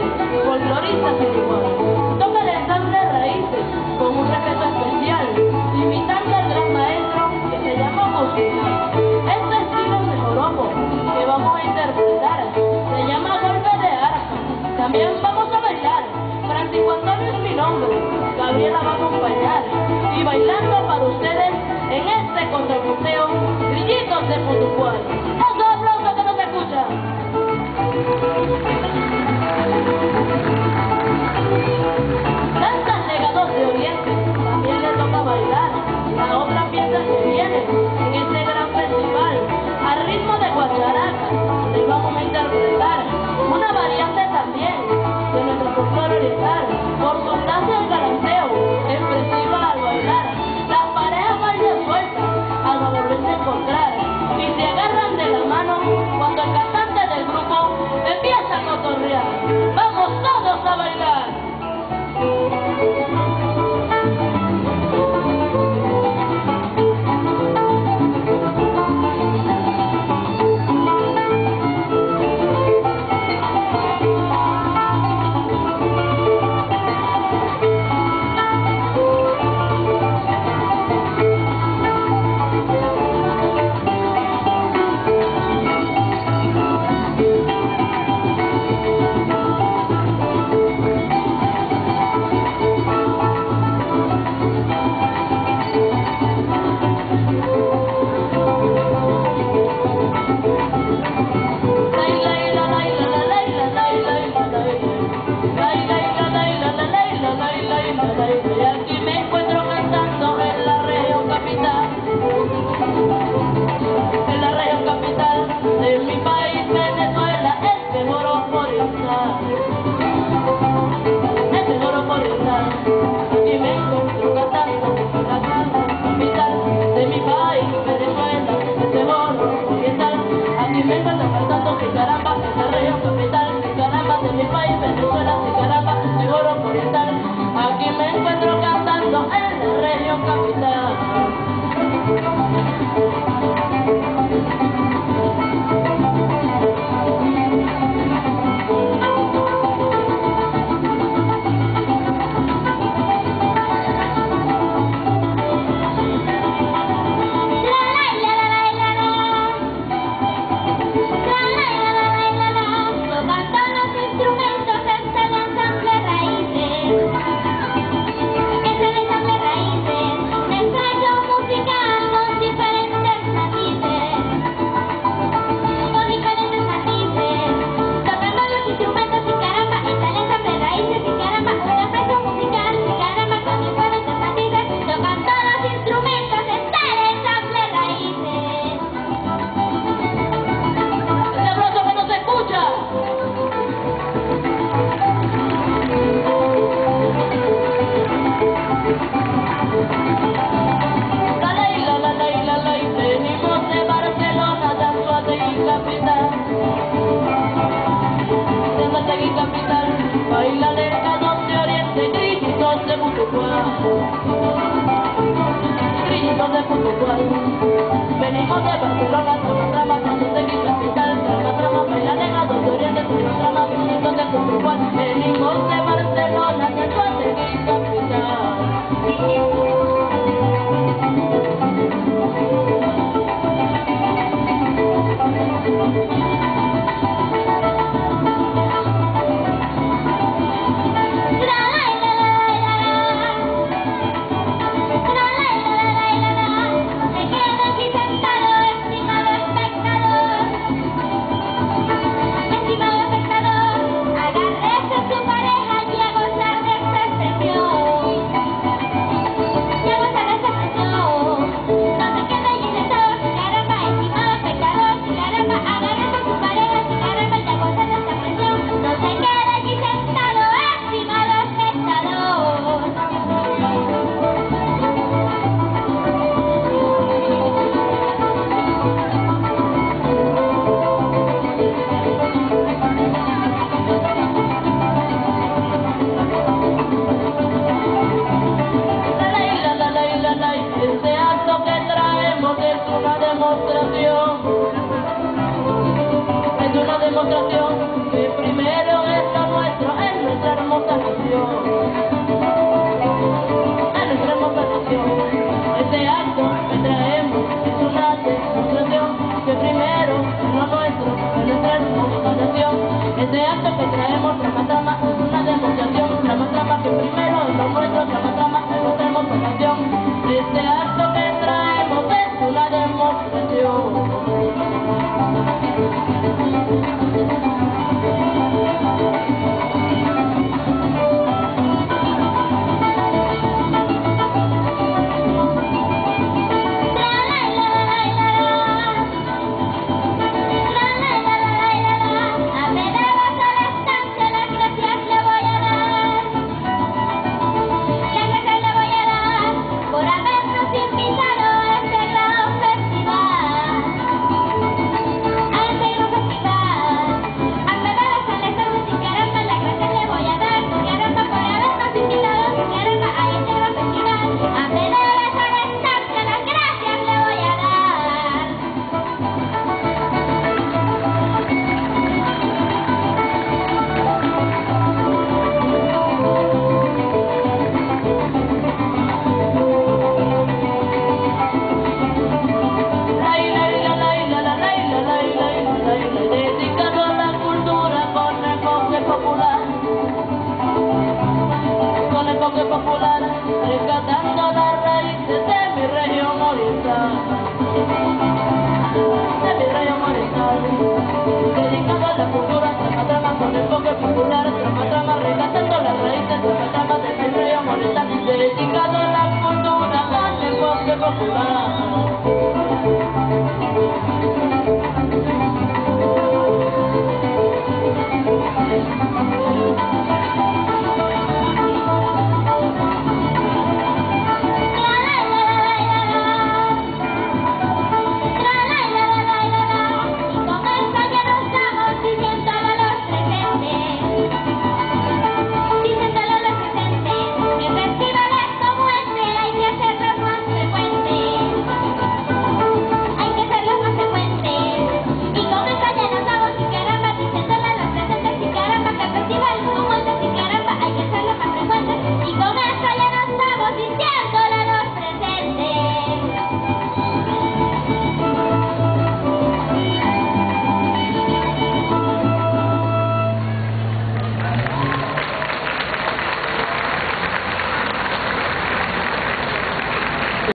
folcloristas sin igual. Toca el ensamble Raíces con un respeto especial, imitando al gran maestro que se llama Musical. Este estilo de joropo que vamos a interpretar se llama golpe de arpa. También vamos a bailar. Francisco Antonio es mi nombre, Gabriela va a acompañar. Y bailando para ustedes en este contrapunteo, Grillitos de Putucual. ¡Otro aplauso que no se escucha! Danzas legados de Oriente, también les toca bailar. La otra fiesta que viene en este gran festival, al ritmo de guacharaca, les vamos a interpretar una variante también de nuestro folclore oriental, por su gracia al galanteo, expresiva al bailar. Las parejas bailan sueltas al volverse a encontrar y se agarran de la mano cuando el cantante del grupo empieza a cotorrear. ¡Vamos todos a bailar! Y aquí me encuentro cantando en la región capital, de mi país, Venezuela, este joropo oriental, Aquí me encuentro cantando en la región capital, de mi país, Venezuela, este joropo oriental. Aquí me encuentro cantando que caramba, en la región capital, que caramba, de mi país, Venezuela, que caramba, este joropo oriental. Aquí me encuentro cantando en la región capital. Baila legados de Oriente, Grillitos de Putucual, venimos de Barcelona.